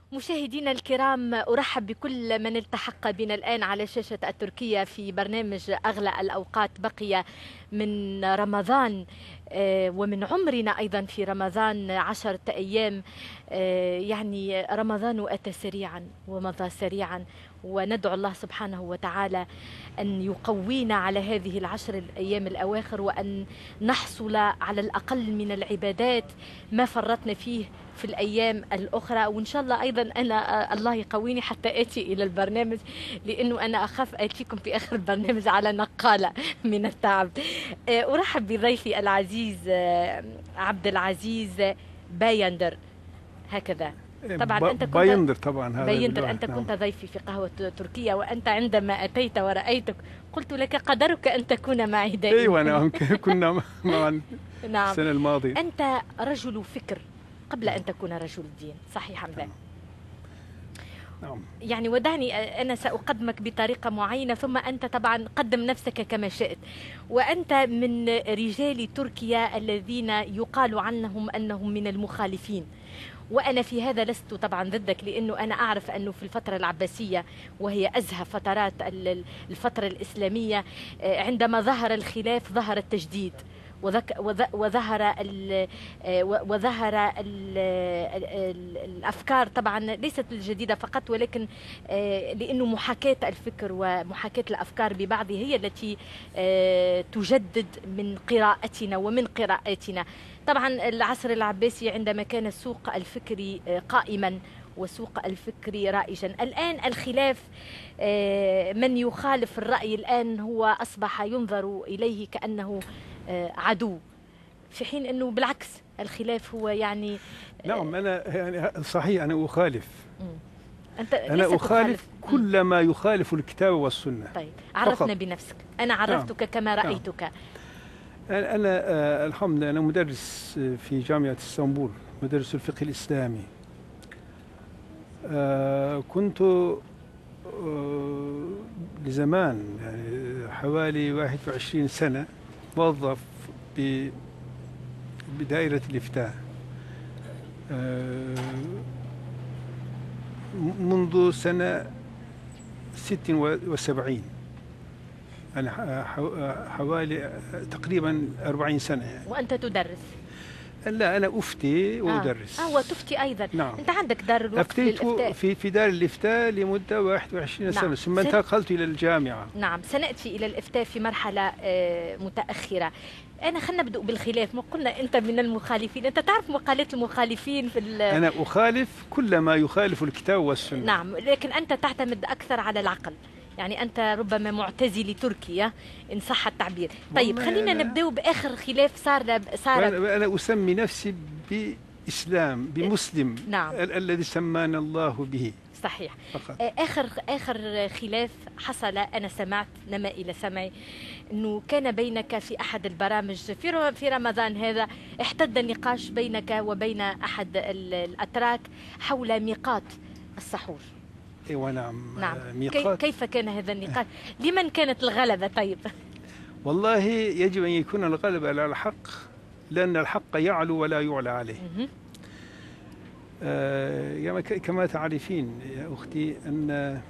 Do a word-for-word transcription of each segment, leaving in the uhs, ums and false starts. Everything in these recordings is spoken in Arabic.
مشاهدينا الكرام، أرحب بكل من التحق بنا الآن على شاشة التركية في برنامج أغلى الأوقات. بقي من رمضان آه، ومن عمرنا أيضا في رمضان عشرة أيام. آه، يعني رمضان أتى سريعا ومضى سريعا، وندعو الله سبحانه وتعالى أن يقوينا على هذه العشر الأيام الأواخر، وأن نحصل على الأقل من العبادات ما فرطنا فيه في الأيام الأخرى. وإن شاء الله أيضا أنا الله يقويني حتى آتي إلى البرنامج، لأنه أنا أخاف آتيكم في آخر البرنامج على نقالة من التعب. أرحب بضيفي العزيز عبد العزيز بايندر، هكذا طبعا أنت كنت بايندر طبعا هذا بايندر أنت كنت نعم. ضيفي في قهوة تركيا، وأنت عندما أتيت ورأيتك قلت لك قدرك أن تكون معي دائما. أيوة نعم، كنا معا نعم. السنة الماضية. أنت رجل فكر قبل أن تكون رجل دين، صحيح أم لا؟ نعم. يعني ودعني أنا سأقدمك بطريقة معينة، ثم أنت طبعا قدم نفسك كما شئت. وأنت من رجال تركيا الذين يقال عنهم أنهم من المخالفين، وأنا في هذا لست طبعا ضدك، لأنه أنا أعرف أنه في الفترة العباسية وهي أزهى فترات الفترة الإسلامية، عندما ظهر الخلاف ظهر التجديد، وظهر ال وظهر ال الأفكار طبعا ليست الجديدة فقط، ولكن لأنه محاكاة الفكر ومحاكاة الأفكار ببعضها هي التي تجدد من قراءتنا ومن قراءاتنا. طبعا العصر العباسي عندما كان السوق الفكري قائما وسوق الفكري رائجا. الآن الخلاف، من يخالف الرأي الآن هو أصبح ينظر إليه كأنه عدو، في حين أنه بالعكس الخلاف هو يعني نعم. أنا يعني صحيح أنا أخالف. أنت أنا أخالف كل ما يخالف الكتاب والسنة. طيب عرفنا فقط بنفسك. أنا عرفتك نعم. كما رأيتك. نعم. أنا آه الحمد لله أنا مدرس في جامعة اسطنبول، مدرس الفقه الإسلامي. آه كنت آه لزمان يعني حوالي واحد وعشرين سنة موظف بدائرة الإفتاء آه منذ سنة ست وسبعين، يعني حوالي تقريبا أربعين سنة يعني. وأنت تدرس؟ لا أنا أفتي وأدرس. آه, آه وتفتي أيضا. نعم. أنت عندك دار الوقف أفتيت للإفتاء في في دار الإفتاء لمدة واحد وعشرين نعم. سنة، ثم انتقلت إلى الجامعة. نعم، سنأتي إلى الإفتاء في مرحلة آه متأخرة. أنا خلنا نبدأ بالخلاف. ما قلنا أنت من المخالفين، أنت تعرف مقالات المخالفين في أنا أخالف كل ما يخالف الكتاب والسنة. نعم، لكن أنت تعتمد أكثر على العقل، يعني أنت ربما معتزلي تركيا إن صح التعبير. طيب خلينا نبدأ بآخر خلاف صار صار أنا أسمي نفسي بإسلام بمسلم. نعم. ال الذي سمانا الله به. صحيح. فقط. آخر آخر خلاف حصل، أنا سمعت نما إلى سمعي أنه كان بينك في أحد البرامج في في رمضان هذا، احتد النقاش بينك وبين أحد الأتراك حول ميقات السحور. ايوه نعم. نعم. ميقات. كيف كان هذا النقاش؟ لمن كانت الغلبة؟ طيب والله يجب أن يكون الغلبة على الحق، لأن الحق يعلو ولا يعلى عليه. آه كما تعرفين يا أختي أن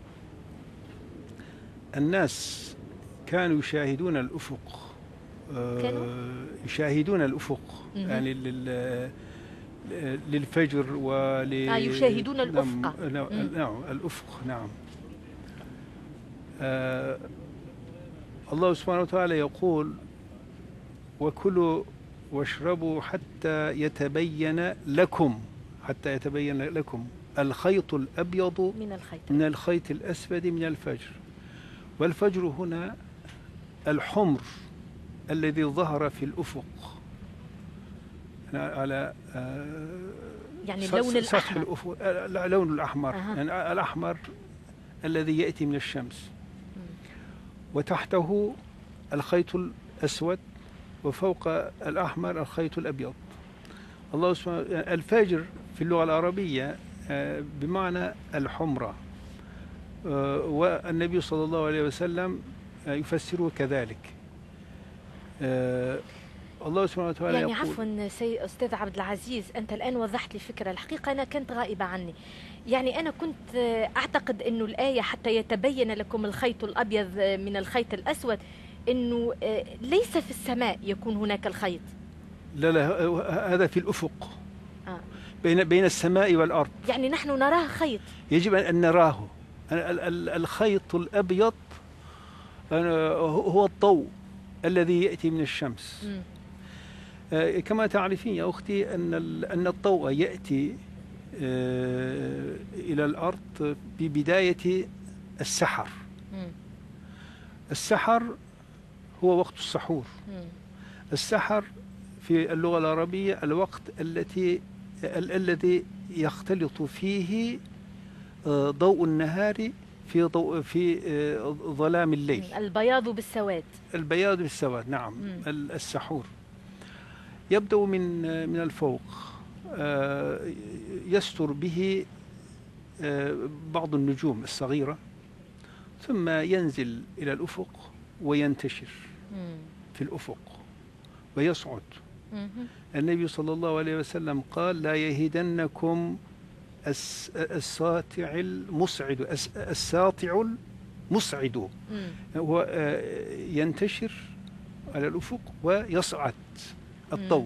الناس كانوا يشاهدون الأفق، آه كانوا؟ يشاهدون الأفق يعني لل للفجر ول آه يشاهدون الأفق. نعم, نعم الأفق. نعم. آه الله سبحانه وتعالى يقول: وكلوا واشربوا حتى يتبين لكم حتى يتبين لكم الخيط الأبيض من الخيط من الخيط الأسود من الفجر. والفجر هنا الحمر الذي ظهر في الأفق على يعني اللون سطح الأحمر. الأفق، اللون الأحمر. أه. يعني الأحمر الذي يأتي من الشمس، وتحته الخيط الأسود، وفوق الأحمر الخيط الأبيض. الله سبحانه الفجر في اللغة العربية بمعنى الحمرة، والنبي صلى الله عليه وسلم يفسره كذلك. الله سبحانه وتعالى يعني يقول. عفوا سي أستاذ عبد العزيز، أنت الآن وضحت لي فكرة، الحقيقة أنا كنت غائبة عني. يعني أنا كنت أعتقد أنه الآية حتى يتبين لكم الخيط الأبيض من الخيط الأسود، أنه ليس في السماء يكون هناك الخيط. لا لا، هذا في الأفق. آه. بين بين السماء والأرض. يعني نحن نراه خيط. يجب أن نراه. الخيط الأبيض هو الضوء الذي يأتي من الشمس. م. كما تعرفين يا أختي أن أن الضوء يأتي إلى الأرض ببداية السحر. م. السحر هو وقت السحور. م. السحر في اللغة العربية الوقت التي الذي يختلط فيه ضوء النهار في ضوء في ظلام الليل. البياض بالسواد. البياض بالسواد، نعم. م. السحور يبدأ من من الفوق، يستر به بعض النجوم الصغيرة، ثم ينزل إلى الأفق وينتشر م. في الأفق ويصعد. م. النبي صلى الله عليه وسلم قال: لا يهدنكم الساطع المصعد. الساطع المصعد هو ينتشر على الأفق ويصعد الضوء.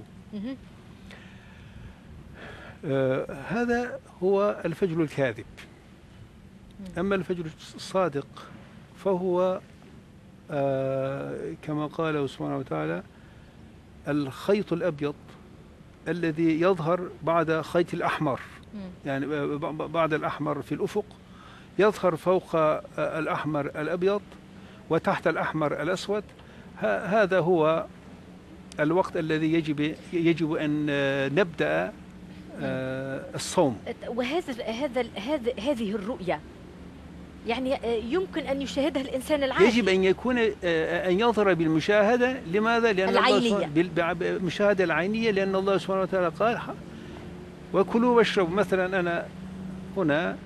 آه هذا هو الفجر الكاذب. أما الفجر الصادق فهو آه كما قال سبحانه وتعالى: الخيط الأبيض الذي يظهر بعد خيط الأحمر. يعني بعد الأحمر في الأفق يظهر فوق الأحمر الأبيض وتحت الأحمر الأسود. هذا هو الوقت الذي يجب يجب أن نبدأ الصوم. وهذا هذا هذا هذه الرؤية يعني يمكن أن يشاهدها الإنسان العادي. يجب أن يكون أن يظهر بالمشاهدة. لماذا؟ لأن العينية. بالمشاهدة العينية، لأن الله سبحانه وتعالى قال: وكلوا واشربوا. مثلا أنا هنا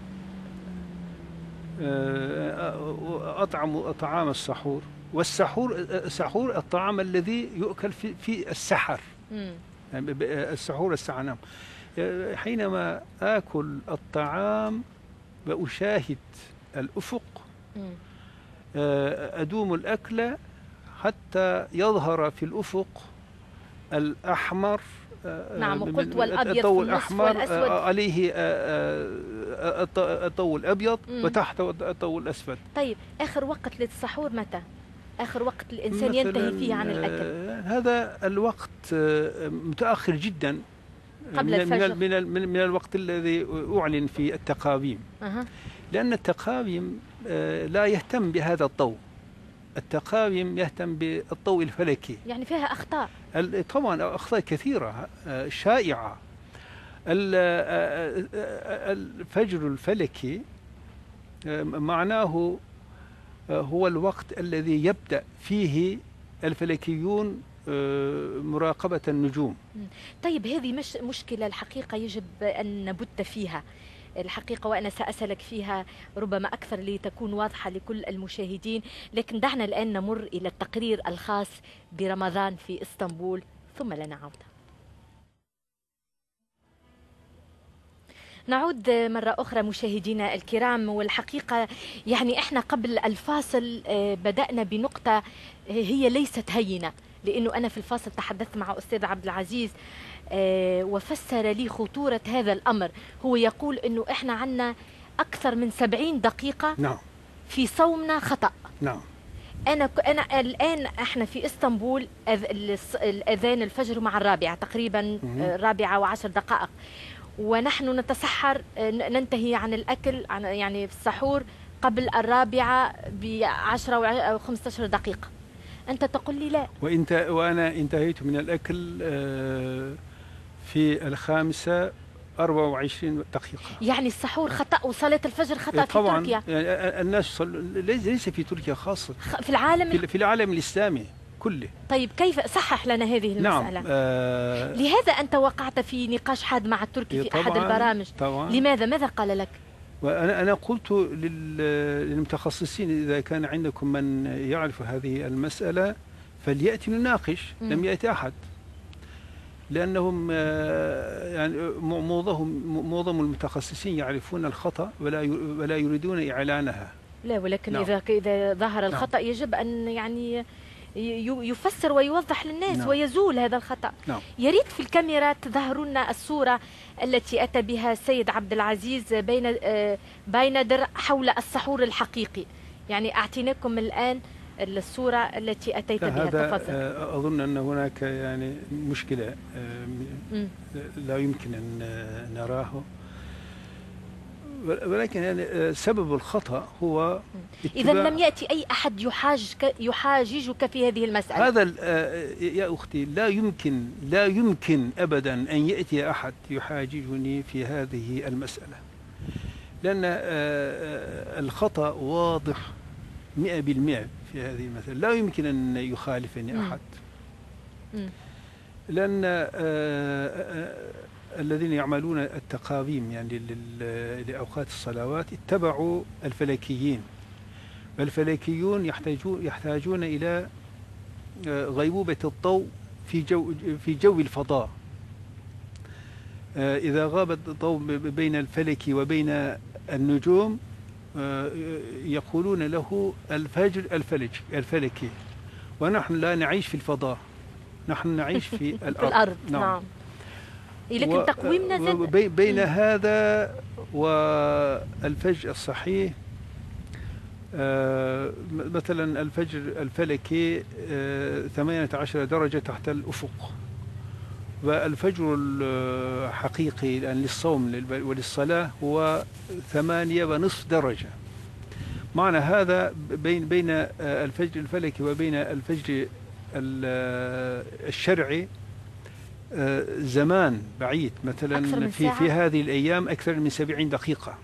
أطعم طعام السحور، والسحور السحور الطعام الذي يؤكل في في السحر. يعني السحور الساعة. نعم. حينما آكل الطعام وأشاهد الأفق أدوم الأكل حتى يظهر في الأفق الأحمر. نعم. وقلت والأبيض الضوء الأحمر عليه الضوء الأبيض وتحته الضوء الأسود. طيب آخر وقت للسحور متى؟ آخر وقت الإنسان ينتهي فيه عن الأكل؟ هذا الوقت متأخر جدا، قبل من الفجر. من من, من الوقت الذي أعلن في التقاويم. أه. لأن التقاويم لا يهتم بهذا الضوء. التقاويم يهتم بالضوء الفلكي. يعني فيها أخطاء. طبعا أخطاء كثيرة شائعة. الفجر الفلكي معناه هو الوقت الذي يبدأ فيه الفلكيون مراقبة النجوم. طيب هذه مش مشكلة الحقيقة يجب أن نبت فيها الحقيقة، وأنا سأسألك فيها ربما أكثر لتكون واضحة لكل المشاهدين. لكن دعنا الآن نمر إلى التقرير الخاص برمضان في إسطنبول، ثم لنا عودة. نعود مرة أخرى مشاهدينا الكرام، والحقيقة يعني إحنا قبل الفاصل بدأنا بنقطة هي ليست هينة، لأنه أنا في الفاصل تحدثت مع أستاذ عبد العزيز وفسر لي خطورة هذا الأمر. هو يقول أنه إحنا عنا أكثر من سبعين دقيقة نعم في صومنا خطأ. نعم. أنا أنا الآن إحنا في إسطنبول الأذان الفجر مع الرابعة تقريبا، الرابعة وعشر دقائق، ونحن نتسحر ننتهي عن الأكل عن يعني في السحور قبل الرابعة بعشرة أو خمسة عشر دقيقة. أنت تقول لي لا، وأنت وأنا انتهيت من الأكل في الخامسة أربعة وعشرين دقيقة. يعني السحور خطأ وصلاة الفجر خطأ في طبعا. تركيا. يعني الناس ليس في تركيا خاصة، في العالم في العالم الإسلامي كله. طيب كيف صحح لنا هذه المسألة؟ نعم. آه لهذا أنت وقعت في نقاش حاد مع التركي في أحد البرامج. طبعا. لماذا؟ ماذا قال لك؟ وأنا أنا قلت للمتخصصين إذا كان عندكم من يعرف هذه المسألة فليأتي نناقش. مم. لم يأتي أحد، لأنهم يعني معظم معظم المتخصصين يعرفون الخطأ ولا ولا يريدون إعلانها. لا، ولكن نعم. إذا إذا ظهر نعم. الخطأ يجب أن يعني يفسر ويوضح للناس. نعم. ويزول هذا الخطأ. نعم. يريد في الكاميرا تظهر لنا الصورة التي أتى بها السيد عبد العزيز بين بايندر حول السحور الحقيقي. يعني أعطيناكم الآن الصورة التي أتيت بها. هذا تفضل. أظن أن هناك يعني مشكلة لا يمكن أن نراه، ولكن يعني سبب الخطأ هو إذا لم يأتي أي أحد يحاجك يحاججك في هذه المسألة. هذا يا أختي لا يمكن لا يمكن أبدا أن يأتي أحد يحاججني في هذه المسألة، لأن الخطأ واضح مئة بالمئة في هذه المسألة. لا يمكن أن يخالفني أحد، لأن الذين يعملون التقاويم يعني لأوقات الصلوات اتبعوا الفلكيين، والفلكيون يحتاجون يحتاجون إلى غيبوبة الضوء في جو في جو الفضاء. إذا غاب الضوء بين الفلك وبين النجوم يقولون له الفجر الفلك الفلكي، ونحن لا نعيش في الفضاء، نحن نعيش في الأرض. في الأرض. نعم, نعم. لكن و... تقويمنا زاد بين هذا والفجر الصحيح. آه مثلا الفجر الفلكي آه ثمانية عشر درجة تحت الأفق، والفجر الحقيقي الآن للصوم وللصلاة هو ثمانية ونصف درجة. معنى هذا بين بين الفجر الفلكي وبين الفجر الشرعي زمان بعيد، مثلا في في هذه الأيام أكثر من سبعين دقيقة.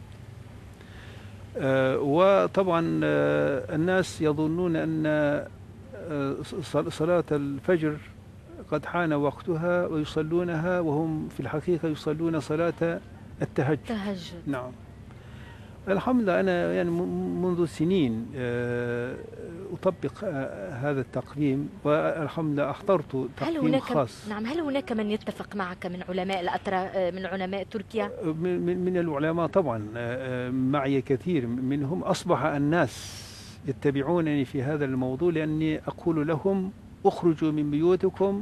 آه وطبعا آه الناس يظنون أن آه صلاة الفجر قد حان وقتها ويصلونها، وهم في الحقيقة يصلون صلاة التهجد. التهجد. نعم. الحمد لله أنا يعني منذ سنين أطبق هذا التقويم، والحمد لله أحضرت تقويم خاص. نعم. هل هناك من يتفق معك من علماء الأتراك من علماء تركيا؟ من, من العلماء طبعا معي كثير منهم. أصبح الناس يتبعونني في هذا الموضوع، لأني أقول لهم اخرجوا من بيوتكم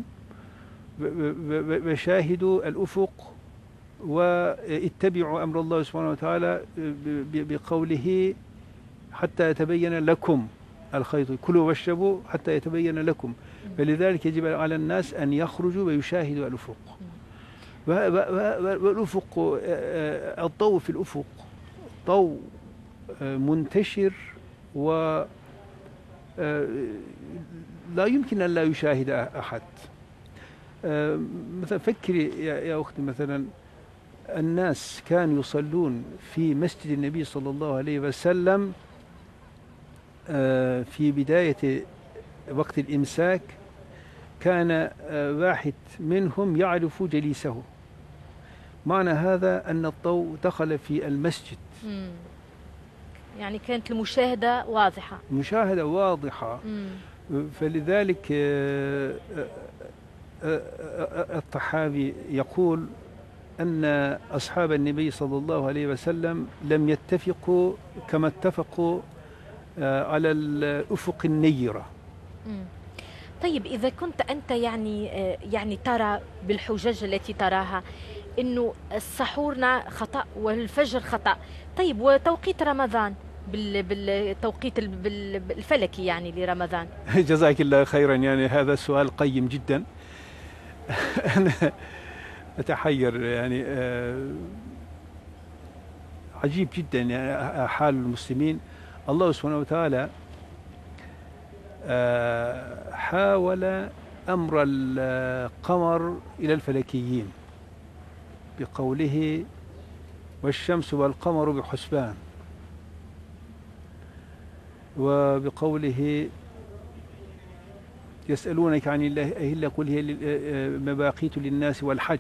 وشاهدوا الأفق واتبعوا أمر الله سبحانه وتعالى بقوله حتى يتبين لكم الخيط، كلوا واشربوا حتى يتبين لكم. فلذلك يجب على الناس أن يخرجوا ويشاهدوا الأفق. والأفق الضوء في الأفق ضوء منتشر، و لا يمكن أن لا يشاهد أحد. مثلا فكري يا أختي، مثلا الناس كانوا يصلون في مسجد النبي صلى الله عليه وسلم في بداية وقت الإمساك، كان واحد منهم يعرف جليسه. معنى هذا أن الضوء دخل في المسجد. مم. يعني كانت المشاهدة واضحة. مشاهدة واضحة. مم. فلذلك الطحاوي يقول أن أصحاب النبي صلى الله عليه وسلم لم يتفقوا كما اتفقوا على الأفق النيرة. طيب إذا كنت أنت يعني يعني ترى بالحجج التي تراها إنه السحورنا خطأ والفجر خطأ، طيب وتوقيت رمضان بالتوقيت الفلكي يعني لرمضان؟ جزاك الله خيرا، يعني هذا سؤال قيم جدا. أنا أتحير يعني عجيب جدا يعني حال المسلمين. الله سبحانه وتعالى حاول أمر القمر إلى الفلكيين بقوله والشمس والقمر بحسبان، وبقوله يسألونك عن الله أهل قل هي مواقيت للناس والحج.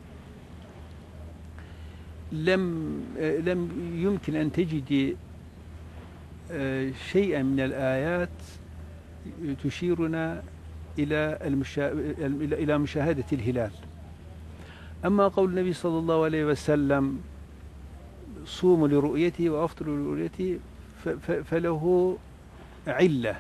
لم لم يمكن أن تجد شيئا من الآيات تشيرنا إلى المشا... إلى مشاهدة الهلال. أما قول النبي صلى الله عليه وسلم صوموا لرؤيته وأفطروا لرؤيته فله علة.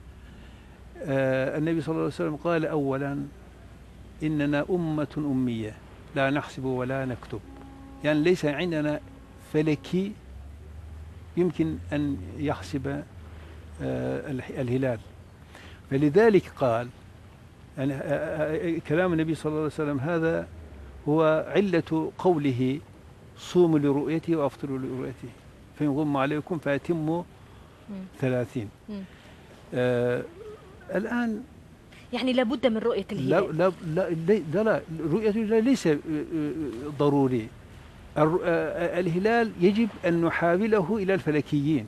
آه النبي صلى الله عليه وسلم قال أولا إننا أمة أمية لا نحسب ولا نكتب، يعني ليس عندنا فلكي يمكن أن يحسب آه الهلال، فلذلك قال يعني آه كلام النبي صلى الله عليه وسلم هذا هو علة قوله صوموا لرؤيته وأفطروا لرؤيته فإن غم عليكم فأتموا ثلاثين. آه الآن يعني لابد من رؤية الهلال. لا لا لا, لا, لا رؤية الهلال ليس ضروري. الهلال يجب أن نحاوله إلى الفلكيين،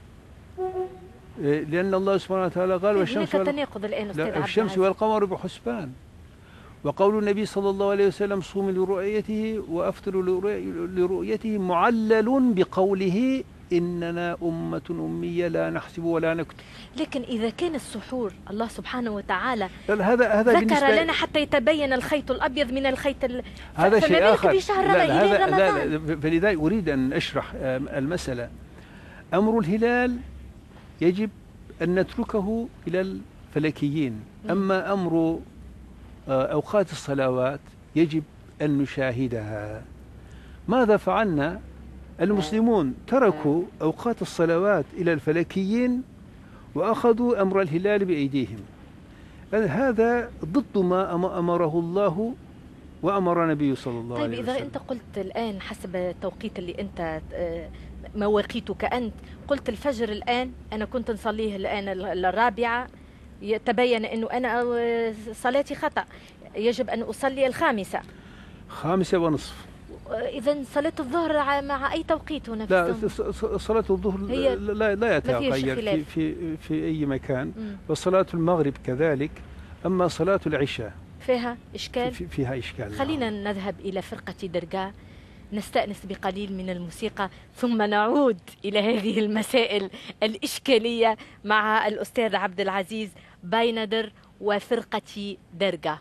لأن الله سبحانه وتعالى قال والشمس تناقض الآن أستاذ الشمس والقمر بحسبان، وقول النبي صلى الله عليه وسلم صوموا لرؤيته وأفطروا لرؤيته معلل بقوله إننا أمة أمية لا نحسب ولا نكتب. لكن إذا كان السحور الله سبحانه وتعالى هذا هذا ذكر لنا حتى يتبين الخيط الأبيض من الخيط ال... هذا شيء آخر. بشهر لا لا هذا رمضان. لا فلذلك أريد أن أشرح المسألة. أمر الهلال يجب أن نتركه إلى الفلكيين، أما أمر أوقات الصلوات يجب أن نشاهدها. ماذا فعلنا؟ المسلمون تركوا أوقات الصلوات إلى الفلكيين وأخذوا أمر الهلال بأيديهم. هذا ضد ما أمره الله وأمر نبيه صلى الله طيب عليه وسلم. طيب إذا أنت قلت الآن حسب التوقيت اللي أنت مواقيتك أنت قلت الفجر الآن أنا كنت نصليه الآن الرابعة، تبين أنه أنا صلاتي خطأ، يجب أن أصلي الخامسة خامسة ونصف. إذا صلاة الظهر مع أي توقيت هنا في لا السنة؟ صلاة الظهر لا لا يتغير في في في أي مكان، وصلاة المغرب كذلك. أما صلاة العشاء فيها إشكال؟ في فيها إشكال. خلينا نذهب إلى فرقة درقا نستأنس بقليل من الموسيقى ثم نعود إلى هذه المسائل الإشكالية مع الأستاذ عبد العزيز بايندر وفرقة درقا.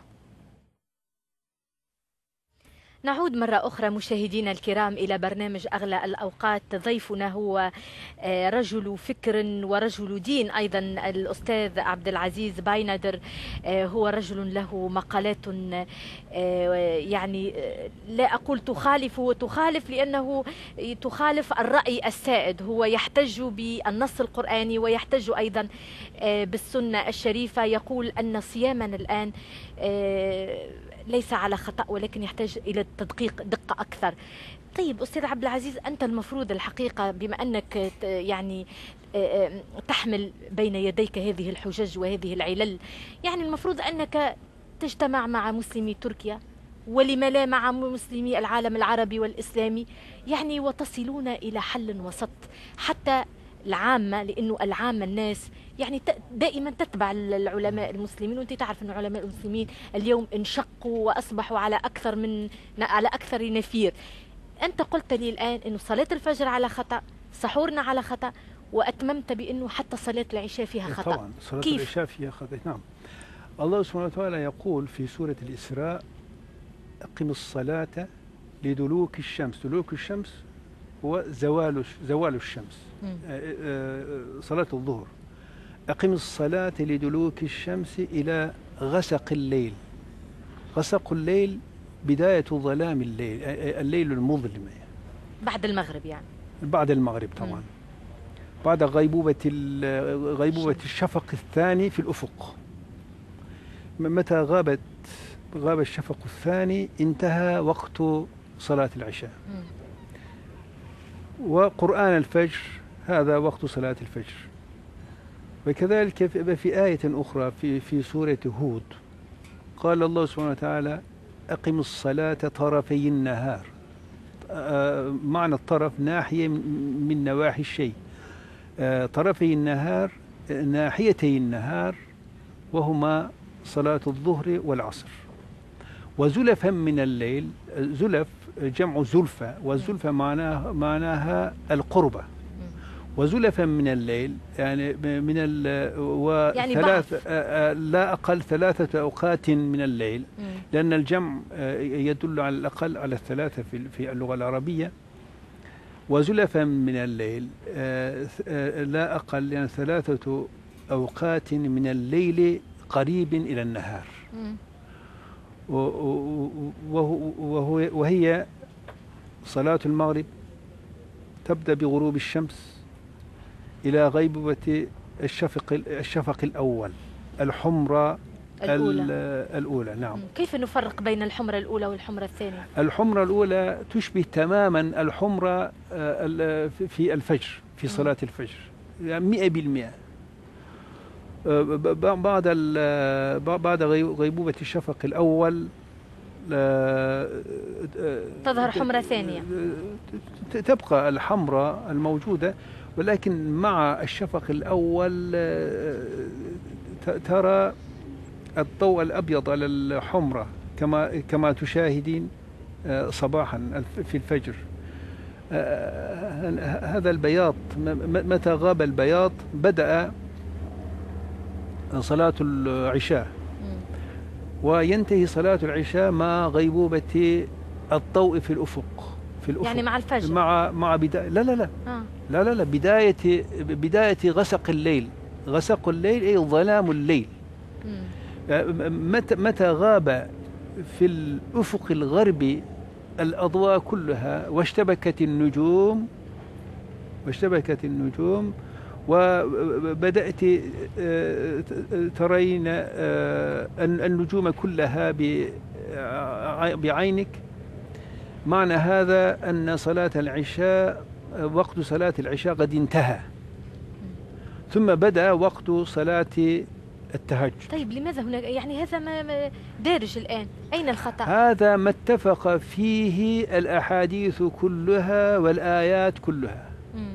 نعود مرة أخرى مشاهدينا الكرام إلى برنامج أغلى الأوقات. ضيفنا هو رجل فكر ورجل دين أيضا، الأستاذ عبد العزيز بايندر. هو رجل له مقالات يعني لا أقول تخالف وتخالف لأنه تخالف الرأي السائد، هو يحتج بالنص القرآني ويحتج أيضا بالسنة الشريفة، يقول أن صيامنا الآن ليس على خطأ ولكن يحتاج إلى التدقيق دقة أكثر. طيب أستاذ عبد العزيز، أنت المفروض الحقيقة بما أنك يعني تحمل بين يديك هذه الحجج وهذه العلل، يعني المفروض أنك تجتمع مع مسلمي تركيا ولما لا مع مسلمي العالم العربي والإسلامي، يعني وتصلون إلى حل وسط حتى العامة، لأنه العامة الناس يعني دائما تتبع العلماء المسلمين، وانت تعرف ان العلماء المسلمين اليوم انشقوا واصبحوا على اكثر من على اكثر نفير. انت قلت لي الان انه صلاه الفجر على خطا، سحورنا على خطا، واتممت بانه حتى صلاه العشاء فيها خطا. طبعا صلاه كيف؟ العشاء فيها خطا. نعم، الله سبحانه وتعالى يقول في سوره الاسراء اقم الصلاه لدلوك الشمس. دلوك الشمس هو زوال زوال الشمس. صلاه الظهر أقم الصلاة لدلوك الشمس إلى غسق الليل. غسق الليل بداية ظلام الليل، الليل المظلم بعد المغرب، يعني بعد المغرب طبعا. مم. بعد غيبوبة غيبوبة الشفق الثاني في الأفق. متى غابت غاب الشفق الثاني انتهى وقت صلاة العشاء. مم. وقرآن الفجر هذا وقت صلاة الفجر. وكذلك في آية أخرى في في سورة هود قال الله سبحانه وتعالى أقم الصلاة طرفي النهار. معنى الطرف ناحية من نواحي الشيء. طرفي النهار ناحيتي النهار وهما صلاة الظهر والعصر. وزلفا من الليل، زلف جمع زلفة، والزلفة معناها معناها القربة. وزلفا من الليل يعني من ال يعني وثلاث لا أقل ثلاثة أوقات من الليل، مم. لأن الجمع يدل على الأقل على الثلاثة في في اللغة العربية. وزلفا من الليل لا أقل يعني ثلاثة أوقات من الليل قريب إلى النهار. مم. وهو وهي صلاة المغرب تبدأ بغروب الشمس إلى غيبوبة الشفق الشفق الأول الحمرة الأولى. الأولى نعم. كيف نفرق بين الحمرة الأولى والحمرة الثانية؟ الحمرة الأولى تشبه تماما الحمرة في الفجر في صلاة الفجر يعني مئة بالمئة. بعد بعد غيبوبة الشفق الأول تظهر حمرة ثانية، تبقى الحمراء الموجودة، ولكن مع الشفق الأول ترى الضوء الأبيض على الحمرة كما كما تشاهدين صباحا في الفجر. هذا البياض متى غاب البياض بدأ صلاة العشاء، وينتهي صلاة العشاء مع غيبوبة الضوء في الأفق في الأفق يعني مع الفجر مع مع بداية لا لا لا آه. لا لا لا بداية بداية غسق الليل. غسق الليل أي ظلام الليل. متى متى غاب في الأفق الغربي الأضواء كلها واشتبكت النجوم واشتبكت النجوم وبدأت ترين النجوم كلها بعينك، معنى هذا أن صلاة العشاء وقت صلاة العشاء قد انتهى، ثم بدأ وقت صلاة التهجد. طيب لماذا هناك يعني هذا ما دارج الآن؟ أين الخطأ؟ هذا ما اتفق فيه الأحاديث كلها والآيات كلها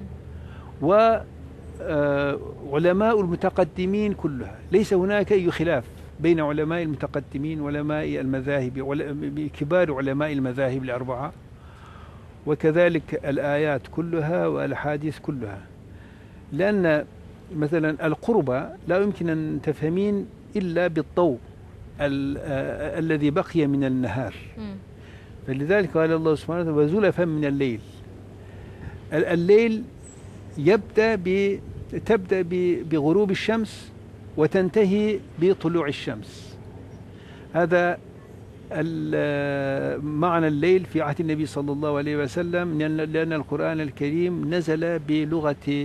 وعلماء المتقدمين كلها. ليس هناك أي خلاف بين علماء المتقدمين وعلماء المذاهب كبار علماء المذاهب الأربعة، وكذلك الآيات كلها والأحاديث كلها. لأن مثلا القربة لا يمكن أن تفهمين إلا بالضوء الذي بقي من النهار، فلذلك قال الله سبحانه وتعالى وزلفا من الليل. الليل يبدأ ب تبدأ بغروب الشمس وتنتهي بطلوع الشمس. هذا معنى الليل في عهد النبي صلى الله عليه وسلم، لأن القرآن الكريم نزل بلغة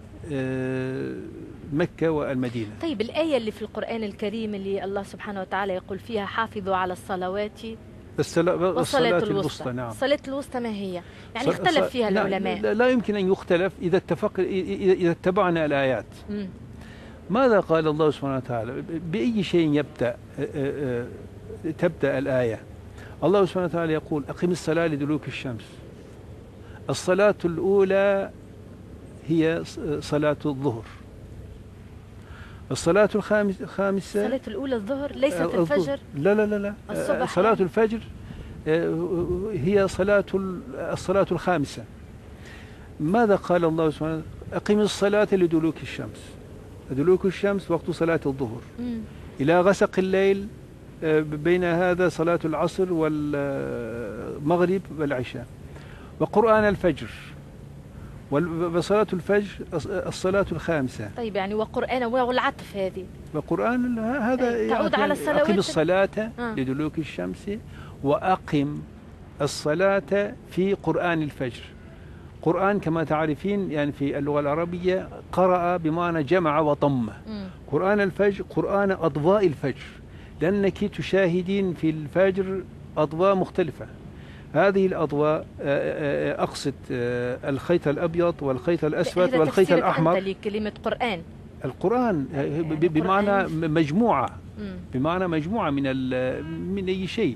مكة والمدينة. طيب الآية اللي في القرآن الكريم اللي الله سبحانه وتعالى يقول فيها حافظوا على الصلوات والصلاة الوسطى، نعم. الصلاة الوسطى ما هي؟ يعني اختلف فيها لا العلماء. لا, لا يمكن أن يختلف إذا اتفق إذا اتبعنا الآيات. م. ماذا قال الله سبحانه وتعالى؟ بأي شيء يبدأ تبدأ الآية؟ الله سبحانه وتعالى يقول أقم الصلاة لدلوك الشمس. الصلاة الأولى هي صلاة الظهر. الصلاة الخامسة الصلاة الأولى الظهر ليست الفجر؟ لا لا لا لا الصبح صلاة يعني. الفجر هي صلاة الصلاة الخامسة. ماذا قال الله سبحانه؟ أقم الصلاة لدلوك الشمس. دلوك الشمس وقت صلاة الظهر مم. إلى غسق الليل، بين هذا صلاة العصر والمغرب والعشاء. وقرآن الفجر وصلاة الفجر الصلاة الخامسة. طيب يعني وقرآن والعطف هذه وقرآن هذا تعود يعني على الصلوات. أقم الصلاة آه. لدلوك الشمس وأقم الصلاة في قرآن الفجر. قرآن كما تعرفين يعني في اللغة العربية قرأ بمعنى جمع وضم. قرآن الفجر قرآن أضواء الفجر، لأنك تشاهدين في الفجر أضواء مختلفة. هذه الأضواء أقصد الخيط الأبيض والخيط الأسود والخيط الأحمر. أنت لكلمة قرآن القرآن يعني بمعنى مجموعة، بمعنى مجموعة من من أي شيء.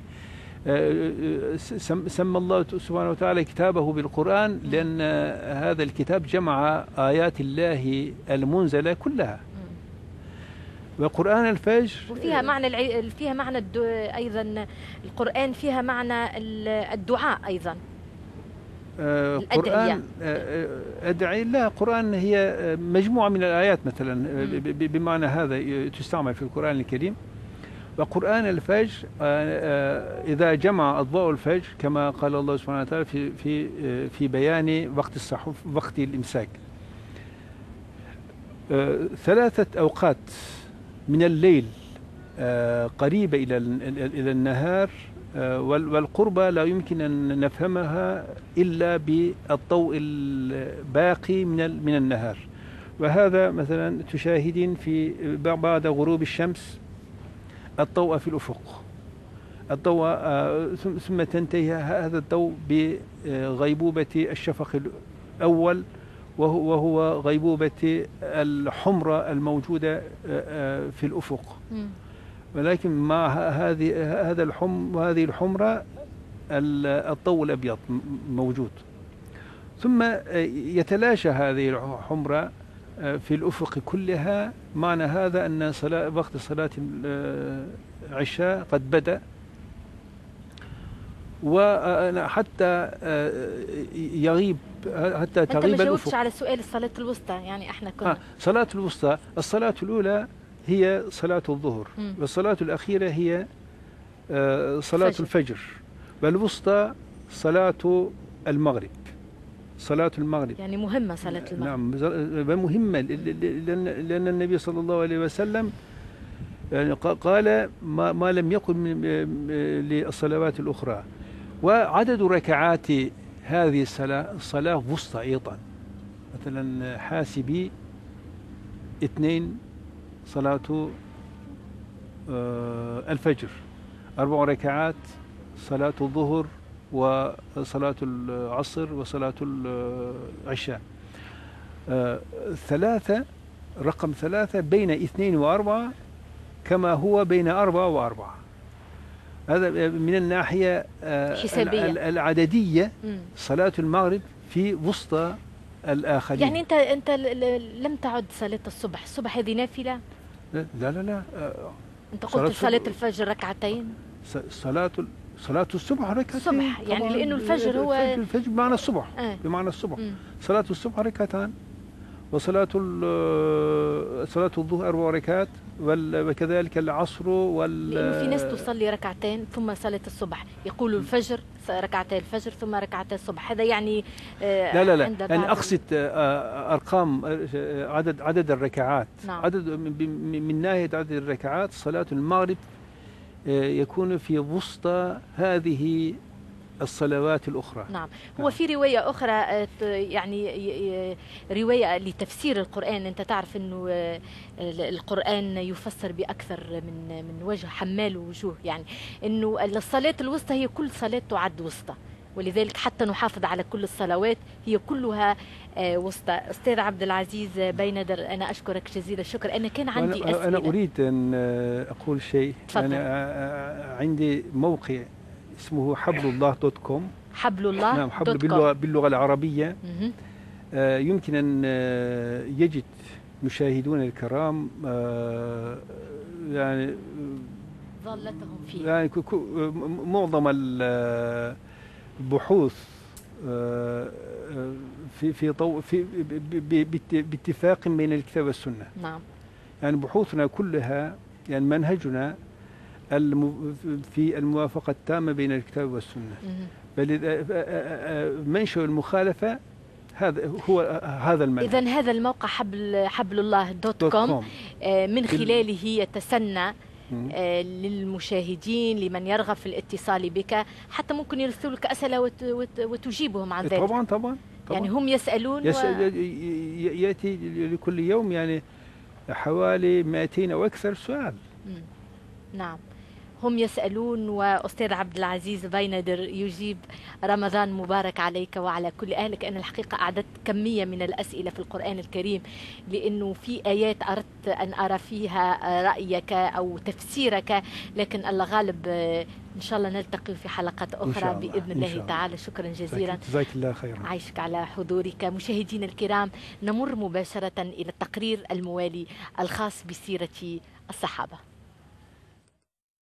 سمى الله سبحانه وتعالى كتابه بالقرآن لأن هذا الكتاب جمع آيات الله المنزلة كلها. وقرآن الفجر وفيها معنى الع... فيها معنى الد... أيضا القرآن فيها معنى الدعاء أيضا. آه قرآن آه أدعية، لا، قرآن هي مجموعة من الآيات مثلا بمعنى هذا تستعمل في القرآن الكريم. وقرآن الفجر آه إذا جمع أضواء الفجر كما قال الله سبحانه وتعالى في في في بيان وقت السحور، وقت الإمساك، آه ثلاثة أوقات من الليل آه قريبة إلى إلى النهار، والقربة لا يمكن أن نفهمها إلا بالضوء الباقي من من النهار. وهذا مثلا تشاهدين في بعد غروب الشمس الضوء في الأفق، الضوء ثم تنتهي هذا الضوء بغيبوبة الشفق الأول، وهو وهو غيبوبة الحمرة الموجودة في الأفق. ولكن مع هذه هذا الحم وهذه الحمرة الضوء الأبيض موجود، ثم يتلاشى هذه الحمرة في الأفق كلها. معنى هذا أن صلاة وقت صلاة العشاء قد بدأ، وحتى يغيب حتى تغيب الأفق. أنت ما جاوبتش على سؤال الصلاة الوسطى، يعني احنا كنا آه صلاة الوسطى، الصلاة الأولى هي صلاة الظهر، م. والصلاة الأخيرة هي آه صلاة فجر. الفجر، والوسطى صلاة المغرب، صلاة المغرب. يعني مهمة صلاة المغرب. نعم مهمة، لأن لأن النبي صلى الله عليه وسلم يعني قال ما, ما لم يقل للصلوات الأخرى. وعدد ركعات هذه الصلاة الصلاة وسطى أيضا، مثلا حاسبي اثنين صلاة الفجر، أربع ركعات صلاة الظهر وصلاة العصر وصلاة العشاء. ثلاثة، رقم ثلاثة بين اثنين وأربعة كما هو بين أربعة وأربعة. هذا من الناحية حسابية العددية. صلاة المغرب في وسطى الآخرين. يعني أنت أنت لم تعد صلاة الصبح، الصبح هذه نافلة؟ لا لا لا. أنت قلت صلاة الفجر ركعتين. صلاة صلاة الصبح ركعتين. الصبح يعني لأنه الفجر هو الفجر بمعنى الصبح. آه. بمعنى الصبح. مم. صلاة الصبح ركعتان، وصلاة صلاة الظهر أربع ركعات، وكذلك العصر وال. لأنه في ناس تصلي ركعتين ثم صلاة الصبح، يقولوا الفجر ركعتي الفجر ثم ركعتي الصبح، هذا يعني آه لا لا لا أنا يعني أقصد آه أرقام آه عدد عدد الركعات. نعم. عدد من ناحية عدد الركعات صلاة المغرب آه يكون في وسط هذه الصلوات الأخرى. نعم. هو في رواية أخرى يعني رواية لتفسير القرآن، أنت تعرف أنه القرآن يفسر بأكثر من من وجه، حمال وجوه، يعني أنه الصلاة الوسطى هي كل صلاة تعد وسطى، ولذلك حتى نحافظ على كل الصلوات هي كلها وسطى. أستاذ عبد العزيز بيندر، أنا أشكرك جزيل الشكر. أنا كان عندي أنا أسئلة. أنا أريد أن أقول شيء. تفضل. أنا عندي موقع اسمه حبل الله دوت كوم. حبل الله. نعم، حبل باللغة, باللغة العربية. آه يمكن أن آه يجد مشاهدون الكرام آه يعني ضالتهم فيه، يعني معظم البحوث آه في في ضوء في باتفاق بين الكتاب والسنة. نعم. يعني بحوثنا كلها، يعني منهجنا في الموافقة التامة بين الكتاب والسنة. بل منشأ المخالفة هذا هو هذا المنهج. إذن هذا الموقع حبل حبل الله دوت كوم من خلاله يتسنى للمشاهدين، لمن يرغب في الاتصال بك، حتى ممكن يرسلوا لك أسئلة وتجيبهم عن ذلك. طبعا طبعا, طبعاً. يعني هم يسألون يس... و... يأتي لكل يوم يعني حوالي مئتين أو أكثر سؤال. مم. نعم، هم يسألون، وأستاذ عبد العزيز بيندر يجيب. رمضان مبارك عليك وعلى كل أهلك. أنا الحقيقة أعددت كمية من الأسئلة في القرآن الكريم، لأنه في آيات أردت أن أرى فيها رأيك أو تفسيرك، لكن الله غالب إن شاء الله نلتقي في حلقات أخرى بإذن الله, الله تعالى. شكرا جزيلا، جزاك الله خيرا، عايشك على حضورك. مشاهدينا الكرام، نمر مباشرة إلى التقرير الموالي الخاص بسيرة الصحابة.